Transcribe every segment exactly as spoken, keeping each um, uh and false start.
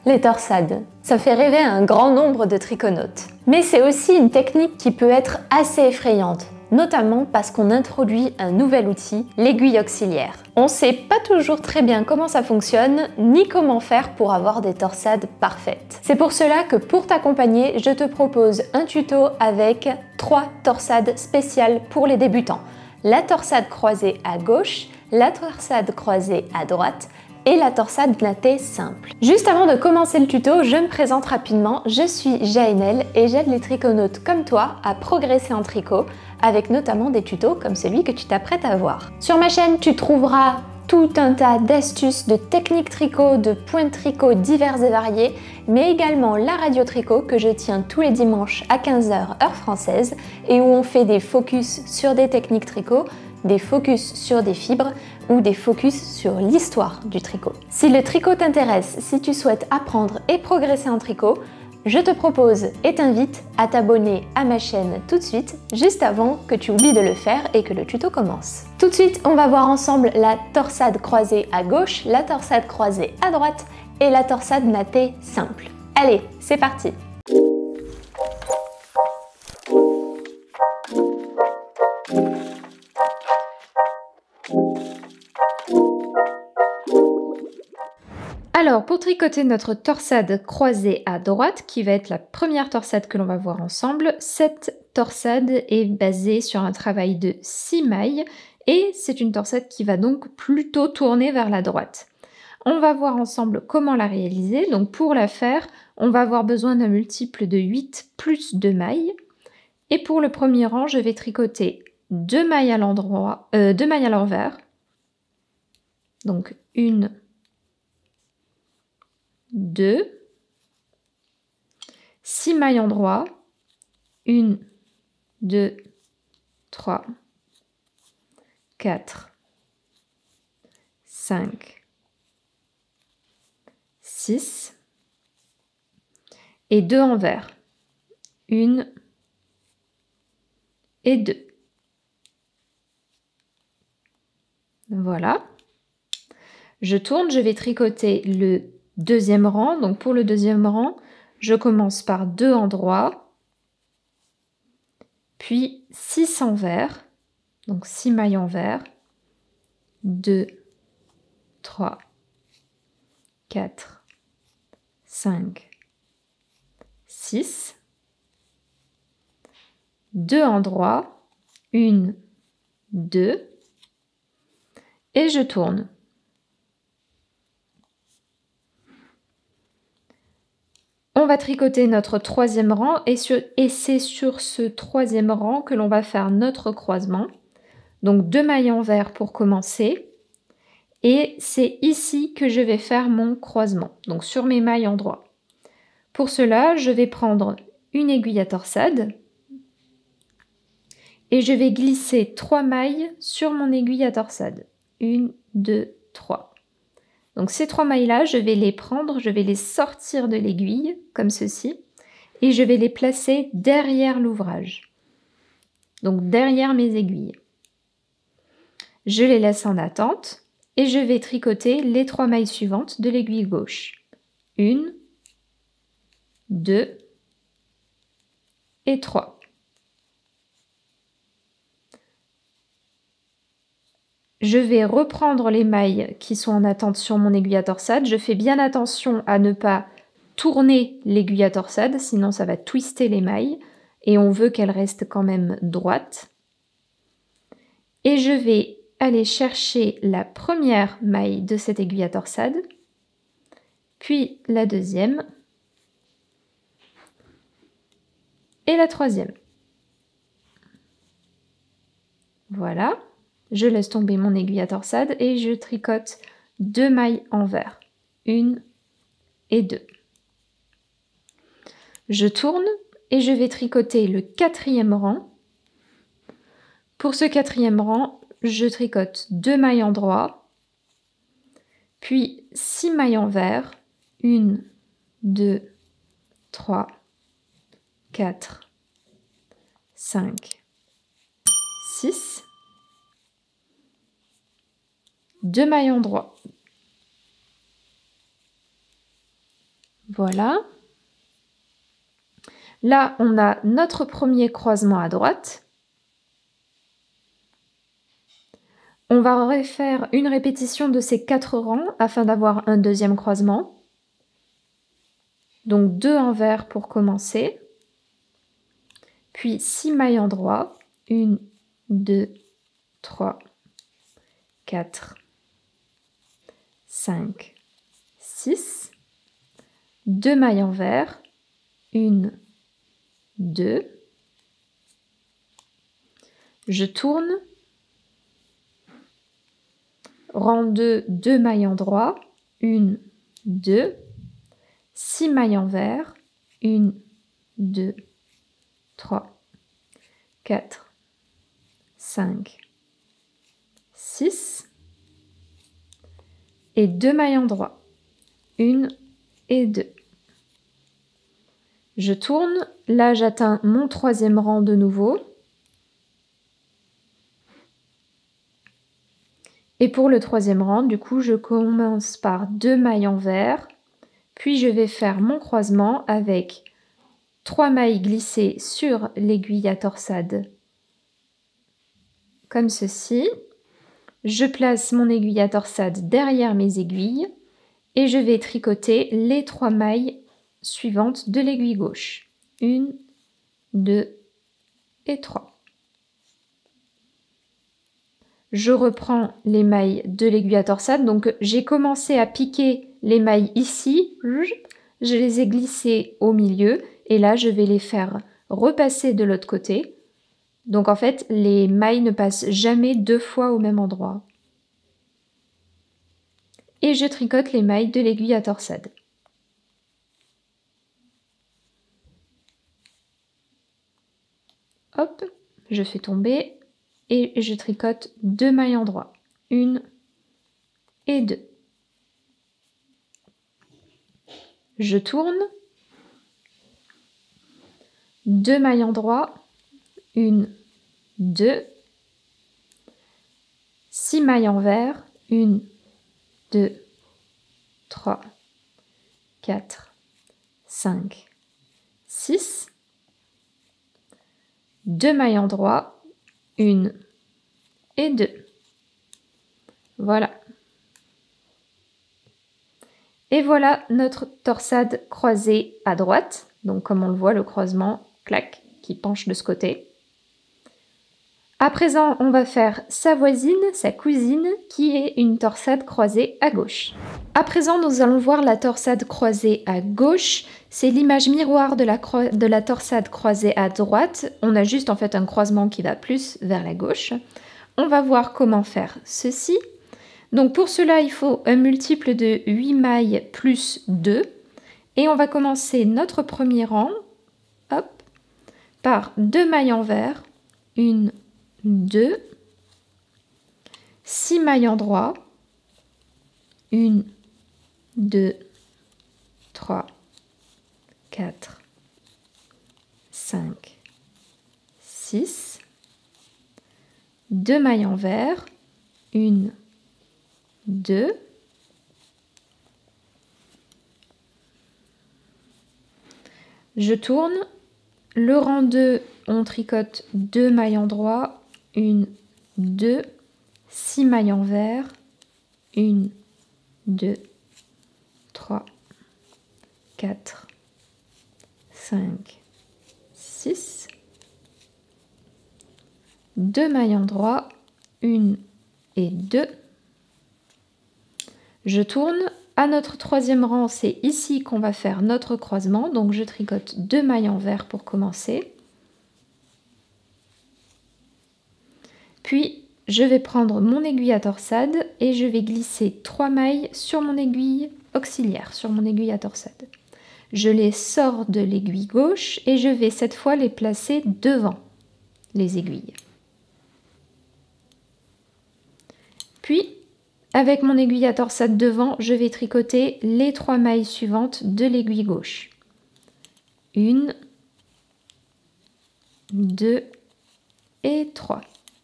Les torsades, ça fait rêver un grand nombre de triconautes. Mais c'est aussi une technique qui peut être assez effrayante, notamment parce qu'on introduit un nouvel outil, l'aiguille auxiliaire. On ne sait pas toujours très bien comment ça fonctionne, ni comment faire pour avoir des torsades parfaites. C'est pour cela que pour t'accompagner, je te propose un tuto avec trois torsades spéciales pour les débutants. La torsade croisée à gauche, la torsade croisée à droite, et la torsade nattée simple. Juste avant de commencer le tuto, je me présente rapidement, je suis Jaënel et j'aide les triconautes comme toi à progresser en tricot, avec notamment des tutos comme celui que tu t'apprêtes à voir. Sur ma chaîne, tu trouveras tout un tas d'astuces, de techniques tricot, de points de tricot divers et variés, mais également la radio tricot que je tiens tous les dimanches à quinze heures heure française et où on fait des focus sur des techniques tricot, des focus sur des fibres ou des focus sur l'histoire du tricot. Si le tricot t'intéresse, si tu souhaites apprendre et progresser en tricot, je te propose et t'invite à t'abonner à ma chaîne tout de suite, juste avant que tu oublies de le faire et que le tuto commence. Tout de suite, on va voir ensemble la torsade croisée à gauche, la torsade croisée à droite et la torsade nattée simple. Allez, c'est parti! Alors, pour tricoter notre torsade croisée à droite, qui va être la première torsade que l'on va voir ensemble, cette torsade est basée sur un travail de six mailles et c'est une torsade qui va donc plutôt tourner vers la droite. On va voir ensemble comment la réaliser. Donc pour la faire, on va avoir besoin d'un multiple de huit plus deux mailles. Et pour le premier rang, je vais tricoter deux mailles à l'endroit, euh, deux mailles à l'envers. Donc une, deux, six mailles en droit, une, deux, trois, quatre, cinq, six et deux envers, une et deux. Voilà. Je tourne, je vais tricoter le deuxième rang. Donc pour le deuxième rang, je commence par deux en droit, puis six envers, donc six mailles envers, deux, trois, quatre, cinq, six, deux en droit, une, deux, et je tourne. On va tricoter notre troisième rang et, et c'est sur ce troisième rang que l'on va faire notre croisement. Donc deux mailles envers pour commencer. Et c'est ici que je vais faire mon croisement, donc sur mes mailles en droit. Pour cela, je vais prendre une aiguille à torsade et je vais glisser trois mailles sur mon aiguille à torsade. Une, deux, trois. Donc ces trois mailles-là, je vais les prendre, je vais les sortir de l'aiguille, comme ceci, et je vais les placer derrière l'ouvrage, donc derrière mes aiguilles. Je les laisse en attente, et je vais tricoter les trois mailles suivantes de l'aiguille gauche. Une, deux et trois. Je vais reprendre les mailles qui sont en attente sur mon aiguille à torsade. Je fais bien attention à ne pas tourner l'aiguille à torsade, sinon ça va twister les mailles et on veut qu'elles restent quand même droites. Et je vais aller chercher la première maille de cette aiguille à torsade, puis la deuxième et la troisième. Voilà. Je laisse tomber mon aiguille à torsade et je tricote deux mailles envers, une et deux. Je tourne et je vais tricoter le quatrième rang. Pour ce quatrième rang, je tricote deux mailles en droit, puis six mailles envers, une, deux, trois, quatre, cinq, six. Deux mailles en droit. Voilà. Là, on a notre premier croisement à droite. On va refaire une répétition de ces quatre rangs afin d'avoir un deuxième croisement. Donc deux envers pour commencer. Puis six mailles en droit. un, deux, trois, quatre, cinq, six. deux mailles envers. un, deux. Je tourne. Rang deux, deux mailles en droit. un, deux. six mailles envers. un, deux, trois, quatre, cinq, six. Et deux mailles en droit. un et deux. Je tourne. Là, j'atteins mon troisième rang de nouveau. Et pour le troisième rang, du coup, je commence par deux mailles envers. Puis je vais faire mon croisement avec trois mailles glissées sur l'aiguille à torsade. Comme ceci. Je place mon aiguille à torsade derrière mes aiguilles. Et je vais tricoter les trois mailles suivantes de l'aiguille gauche. une, deux et trois. Je reprends les mailles de l'aiguille à torsade. Donc j'ai commencé à piquer les mailles ici. Je les ai glissées au milieu. Et là, je vais les faire repasser de l'autre côté. Donc en fait, les mailles ne passent jamais deux fois au même endroit. Et je tricote les mailles de l'aiguille à torsade. Hop, je fais tomber et je tricote deux mailles en droit. Une et deux. Je tourne. Deux mailles en droit. Une, deux. Six mailles envers. Une, deux, trois, quatre, cinq, six. Deux mailles en droit, une et deux. Voilà. Et voilà notre torsade croisée à droite. Donc comme on le voit, le croisement, clac, qui penche de ce côté. À présent, on va faire sa voisine, sa cousine, qui est une torsade croisée à gauche. À présent, nous allons voir la torsade croisée à gauche. C'est l'image miroir de la, de la torsade croisée à droite. On a juste en fait un croisement qui va plus vers la gauche. On va voir comment faire ceci. Donc pour cela, il faut un multiple de huit mailles plus deux. Et on va commencer notre premier rang, hop, par deux mailles envers, une, deux, six mailles en droit, une, deux, trois, quatre, cinq, six, deux mailles envers, une, deux, je tourne, le rang deux, on tricote deux mailles en droit, une, deux, six mailles envers, une, deux, trois, quatre, cinq, six, deux mailles en droit, une et deux. Je tourne. À notre troisième rang, c'est ici qu'on va faire notre croisement. Donc je tricote deux mailles envers pour commencer. Puis je vais prendre mon aiguille à torsade et je vais glisser trois mailles sur mon aiguille auxiliaire, sur mon aiguille à torsade. Je les sors de l'aiguille gauche et je vais cette fois les placer devant les aiguilles. Puis, avec mon aiguille à torsade devant, je vais tricoter les trois mailles suivantes de l'aiguille gauche. Une, deux et trois.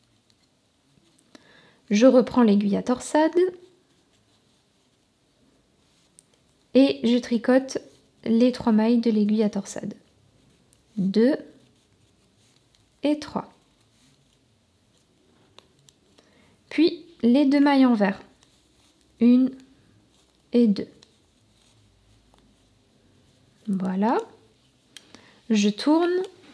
Je reprends l'aiguille à torsade et je tricote les trois mailles de l'aiguille à torsade. deux et trois. Puis les deux mailles envers. une et deux. Voilà. Je tourne.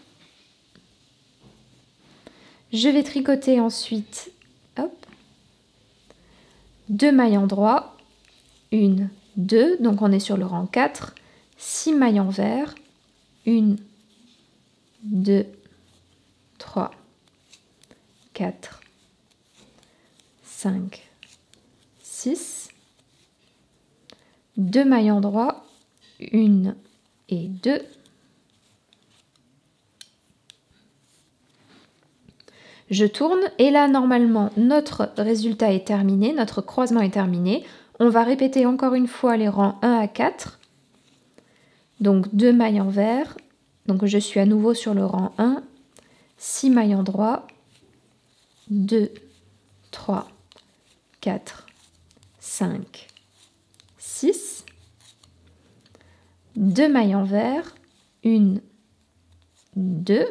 Je vais tricoter ensuite, hop, deux mailles en droit, une, deux, donc on est sur le rang quatre, six mailles envers, une, deux, trois, quatre, cinq, six, deux mailles en droit, une et deux. Je tourne et là normalement notre résultat est terminé, notre croisement est terminé. On va répéter encore une fois les rangs un à quatre. Donc deux mailles envers. Donc je suis à nouveau sur le rang un. six mailles en droit. deux, trois, quatre, cinq, six. deux mailles envers. une, deux.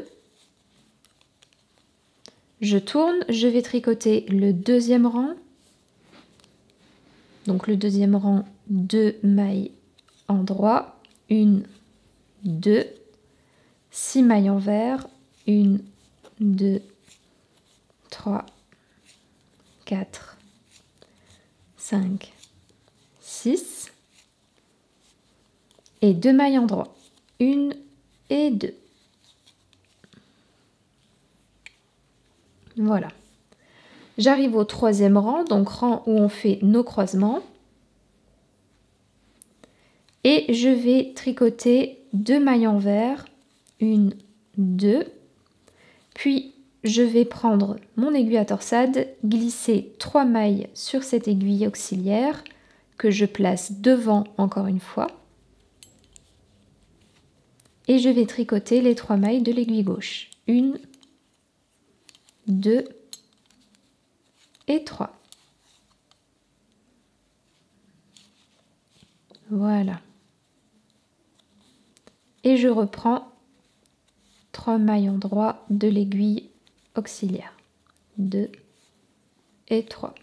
Je tourne, je vais tricoter le deuxième rang. Donc le deuxième rang, deux mailles en droit, une, deux, six mailles envers, une, deux, trois, quatre, cinq, six, et deux mailles en droit, une et deux. Voilà. J'arrive au troisième rang, donc rang où on fait nos croisements. Et je vais tricoter deux mailles envers, une, deux. Puis je vais prendre mon aiguille à torsade, glisser trois mailles sur cette aiguille auxiliaire que je place devant encore une fois. Et je vais tricoter les trois mailles de l'aiguille gauche. Une, deux et trois. Voilà. Et je reprends trois mailles en droit de l'aiguille auxiliaire. deux et trois.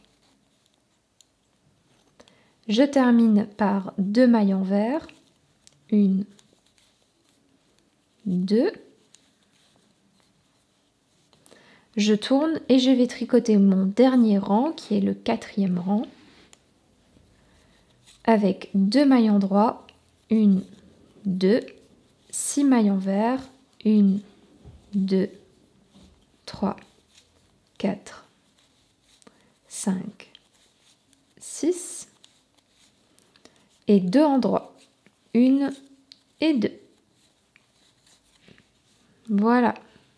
Je termine par deux mailles envers. une, deux. Je tourne et je vais tricoter mon dernier rang qui est le quatrième rang avec deux mailles en droit, une, deux, six mailles envers, une, deux, trois, quatre, cinq, six et deux en droit, une et deux. Voilà.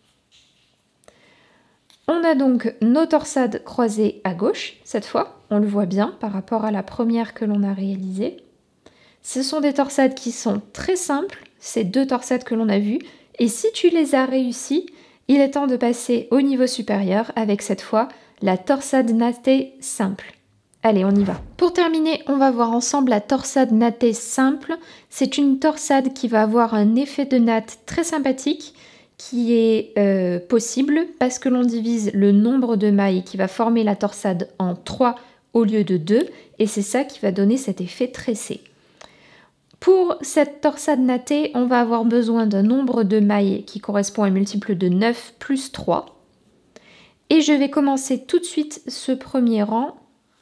On a donc nos torsades croisées à gauche, cette fois, on le voit bien par rapport à la première que l'on a réalisée. Ce sont des torsades qui sont très simples, ces deux torsades que l'on a vues, et si tu les as réussies, il est temps de passer au niveau supérieur avec cette fois la torsade nattée simple. Allez, on y va. Pour terminer, on va voir ensemble la torsade nattée simple. C'est une torsade qui va avoir un effet de natte très sympathique, qui est euh, possible parce que l'on divise le nombre de mailles qui va former la torsade en trois au lieu de deux, et c'est ça qui va donner cet effet tressé. Pour cette torsade nattée, on va avoir besoin d'un nombre de mailles qui correspond à un multiple de neuf plus trois. Et je vais commencer tout de suite ce premier rang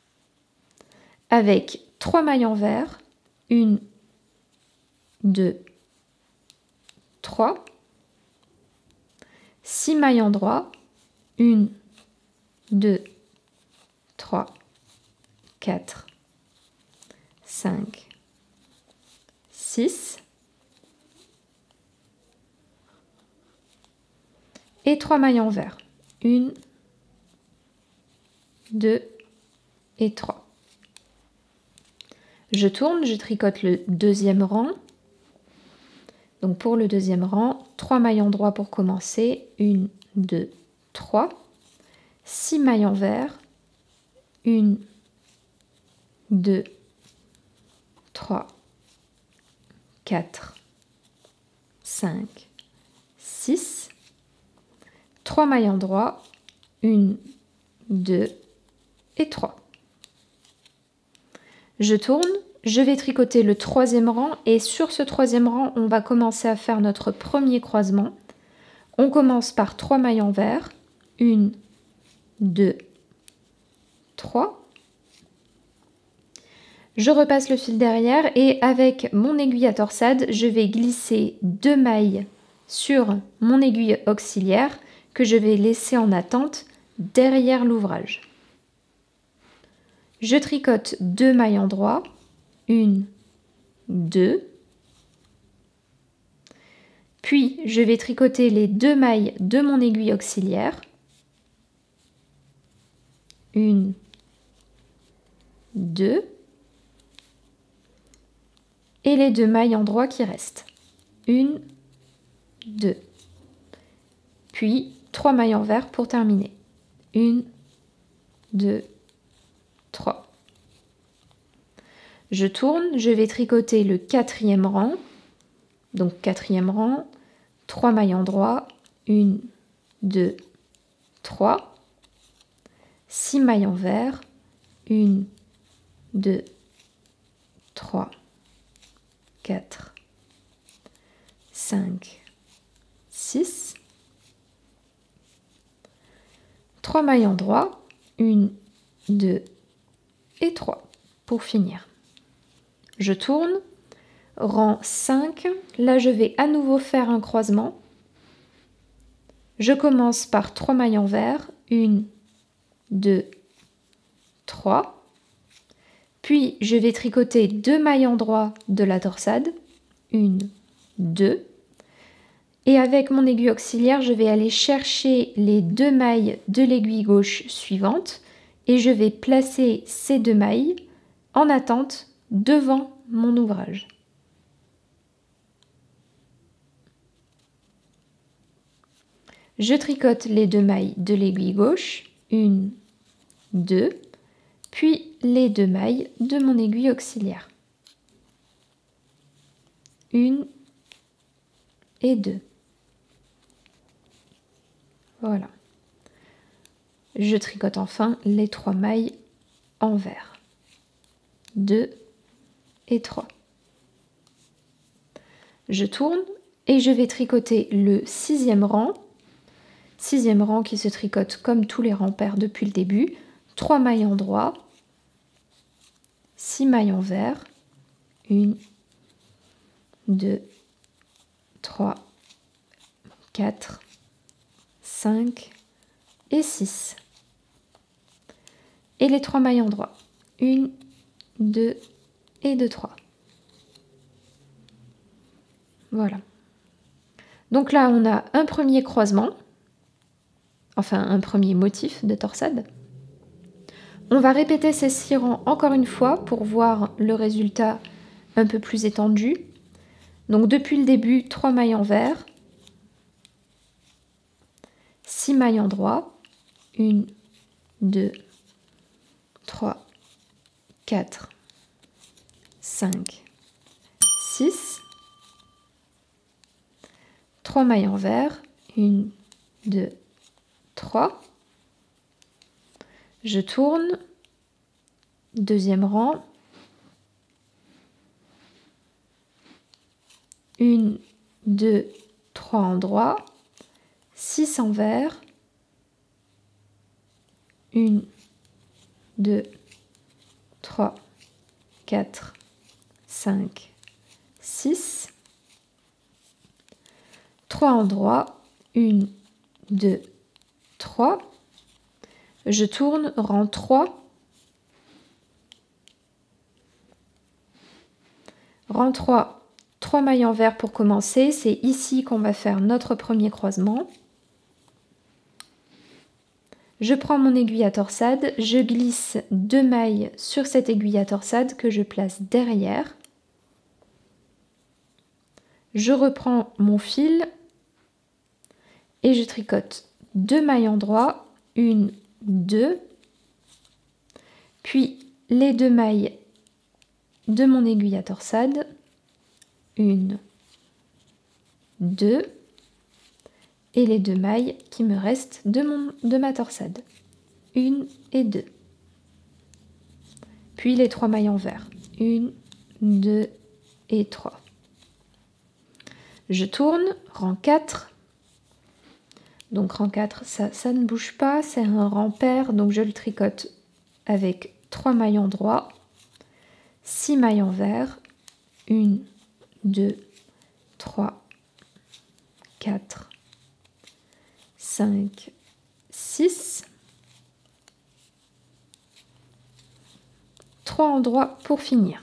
avec trois mailles envers, une, deux, trois. six mailles en droit, une, deux, trois, quatre, cinq, six et trois mailles envers, une, deux et trois. Je tourne, je tricote le deuxième rang. Donc pour le deuxième rang, trois mailles en droit pour commencer, une, deux, trois, six mailles envers, une, deux, trois, quatre, cinq, six, trois mailles endroits, un, deux et trois. Je tourne, je vais tricoter le troisième rang et sur ce troisième rang, on va commencer à faire notre premier croisement. On commence par trois mailles envers, un, deux, trois. Je repasse le fil derrière et avec mon aiguille à torsade, je vais glisser deux mailles sur mon aiguille auxiliaire que je vais laisser en attente derrière l'ouvrage. Je tricote deux mailles endroits, une, deux, puis je vais tricoter les deux mailles de mon aiguille auxiliaire, une, deux, et les deux mailles endroits qui restent, une, deux, puis trois mailles envers pour terminer, une, deux, trois. Je tourne, je vais tricoter le quatrième rang, donc quatrième rang, trois mailles endroits, une, deux, trois, six mailles envers, une, deux, trois, quatre, cinq, six, trois mailles endroits, une, deux et trois pour finir. Je tourne, rang cinq, là je vais à nouveau faire un croisement. Je commence par trois mailles envers, une, deux, trois, puis je vais tricoter deux mailles endroits de la torsade, une, deux, et avec mon aiguille auxiliaire, je vais aller chercher les deux mailles de l'aiguille gauche suivante et je vais placer ces deux mailles en attente devant mon ouvrage. Je tricote les deux mailles de l'aiguille gauche, une, deux, puis les deux mailles de mon aiguille auxiliaire, une et deux. Voilà. Je tricote enfin les trois mailles envers, deux et trois. Je tourne et je vais tricoter le sixième rang, sixième rang qui se tricote comme tous les rangs pairs depuis le début, trois mailles endroits, six mailles envers, une, deux, trois, quatre, cinq et six. Et les trois mailles endroits, une, deux et deux, trois. Voilà. Donc là, on a un premier croisement, enfin un premier motif de torsade. On va répéter ces six rangs encore une fois pour voir le résultat un peu plus étendu. Donc depuis le début, trois mailles envers, six mailles endroits, une, deux, trois, quatre, cinq, six, trois mailles envers, une, deux, trois. Je tourne, deuxième rang, une, deux, trois endroits, six envers, une, deux, trois, quatre, cinq, six, trois endroits, une, deux, trois. Je tourne, rang trois, rang trois, trois mailles envers pour commencer, c'est ici qu'on va faire notre premier croisement. Je prends mon aiguille à torsade, je glisse deux mailles sur cette aiguille à torsade que je place derrière. Je reprends mon fil et je tricote deux mailles endroits, une, deux, puis les deux mailles de mon aiguille à torsade, une, deux, et les deux mailles qui me restent de, mon, de ma torsade. Une et deux. Puis les trois mailles en vert. Une, deux et trois. Je tourne, rang quatre. Donc rang quatre, ça, ça ne bouge pas, c'est un rang pair, donc je le tricote avec trois mailles en droit, six mailles en vert, une, deux, trois, quatre, cinq, six, trois en droit pour finir.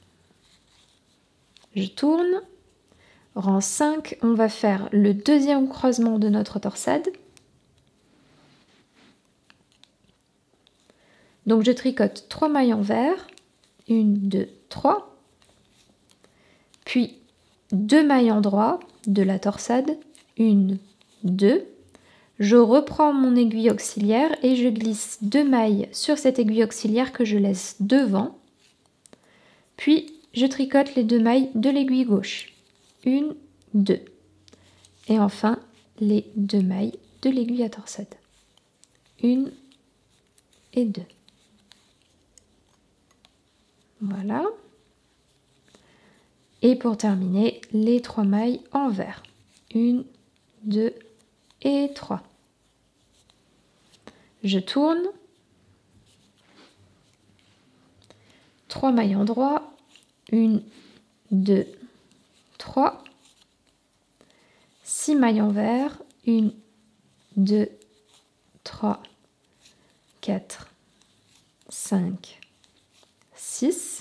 Je tourne, rang cinq, on va faire le deuxième croisement de notre torsade. Donc je tricote trois mailles en vert, une, deux, trois, puis deux mailles en droit de la torsade, une, deux, je reprends mon aiguille auxiliaire et je glisse deux mailles sur cette aiguille auxiliaire que je laisse devant, puis je tricote les deux mailles de l'aiguille gauche, une, deux, et enfin les deux mailles de l'aiguille à torsade, une et deux. Voilà. Et pour terminer, les trois mailles en vert. Une, deux et trois. Je tourne. Trois mailles en droit. Une, deux, trois. Six mailles en vert. Une, deux, trois, quatre, cinq, six.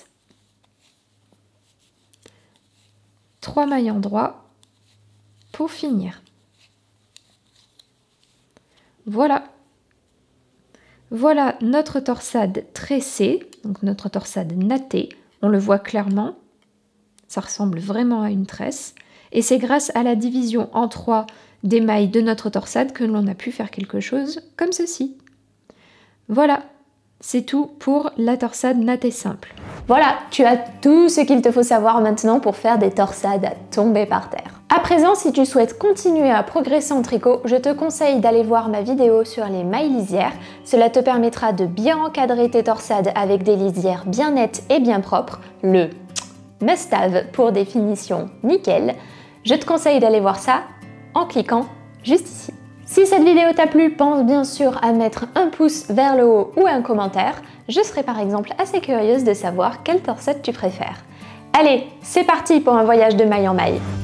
trois mailles en droit pour finir. Voilà. Voilà notre torsade tressée, donc notre torsade nattée. On le voit clairement. Ça ressemble vraiment à une tresse. Et c'est grâce à la division en trois des mailles de notre torsade que l'on a pu faire quelque chose comme ceci. Voilà. C'est tout pour la torsade nattée simple. Voilà, tu as tout ce qu'il te faut savoir maintenant pour faire des torsades à tomber par terre. À présent, si tu souhaites continuer à progresser en tricot, je te conseille d'aller voir ma vidéo sur les mailles lisières. Cela te permettra de bien encadrer tes torsades avec des lisières bien nettes et bien propres, le must-have pour des finitions nickel. Je te conseille d'aller voir ça en cliquant juste ici. Si cette vidéo t'a plu, pense bien sûr à mettre un pouce vers le haut ou un commentaire. Je serais par exemple assez curieuse de savoir quelle torsade tu préfères. Allez, c'est parti pour un voyage de maille en maille.